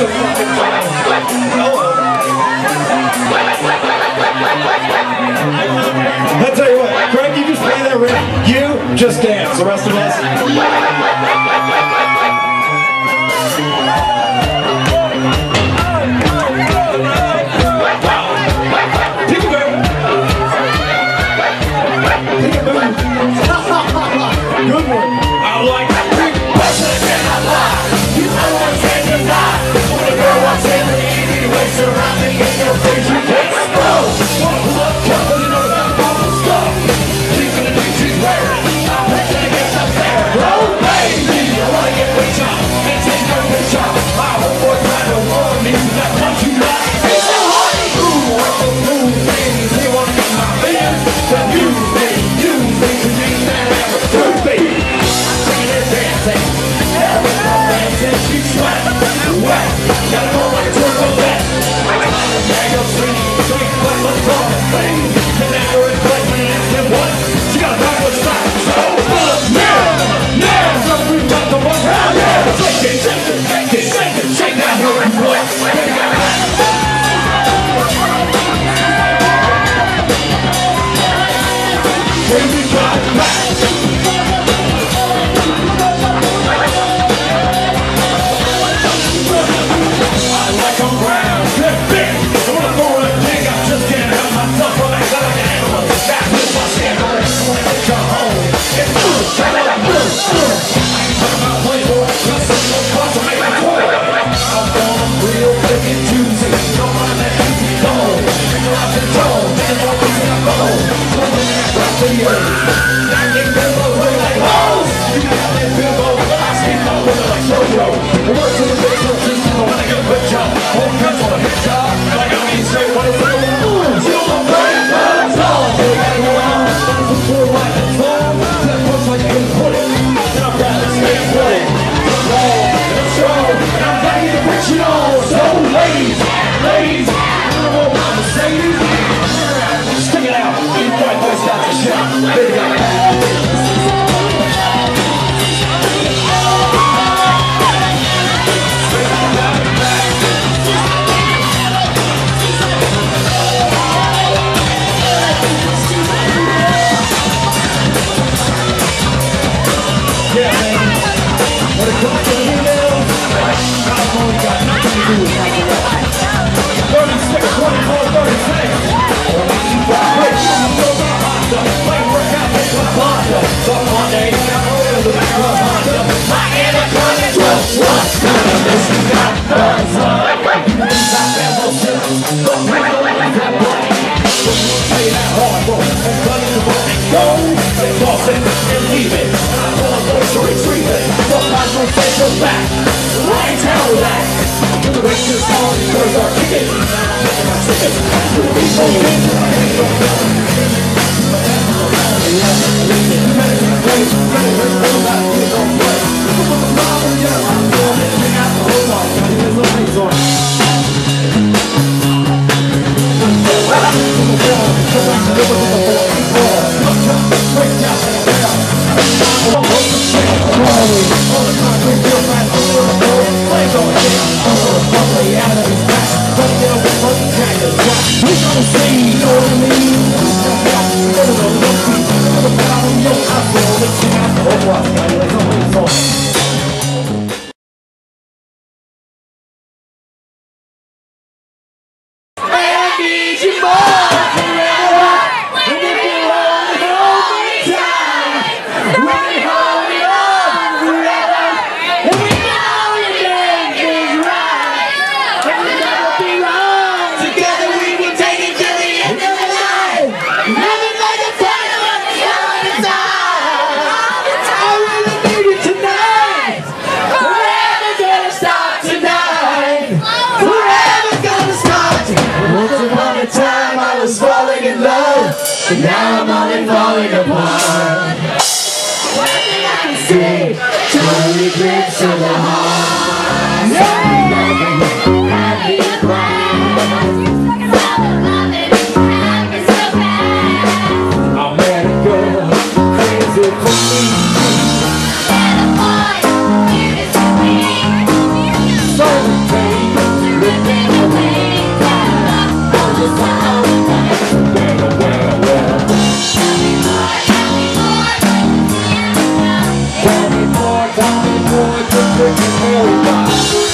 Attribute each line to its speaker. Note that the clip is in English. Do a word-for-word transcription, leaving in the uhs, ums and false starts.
Speaker 1: so fucking funny. I'll tell you what, Craig, you just play that riff, you just dance. The rest of us. Good one. I like that big person and I lie. You know what's in your life. When a girl walks in the evening, waits around me in your face, you can't explode. Wanna pull up, come, you know that awful stuff. She's gonna do she's wearing. I'm pressing against up there. Oh, baby, I wanna get rich on and take no bitch off. My homeboy trying to warn me that what you like is so horny. Ooh, what's the move, baby? They wanna get my fans. But you, baby, you, baby, you ain't ever do, baby. She's sweat, wet, gotta go like a turbo vet. I'm a bag of sweet, sweet, but let's talk the thing. And now we're in play when it is in one. She got a backward side, so full of yeah, yeah, so we got the one, hell yeah. Shake it, shake it, shake it, shake it, shake that here and boy. Baby, got back.
Speaker 2: And now I'm only falling apart. Nothing I can see, totally grips of the heart. Yeah! Happy and blind. I'll let it go, crazy for me. And a boy, you just me. So take
Speaker 1: freaking alien.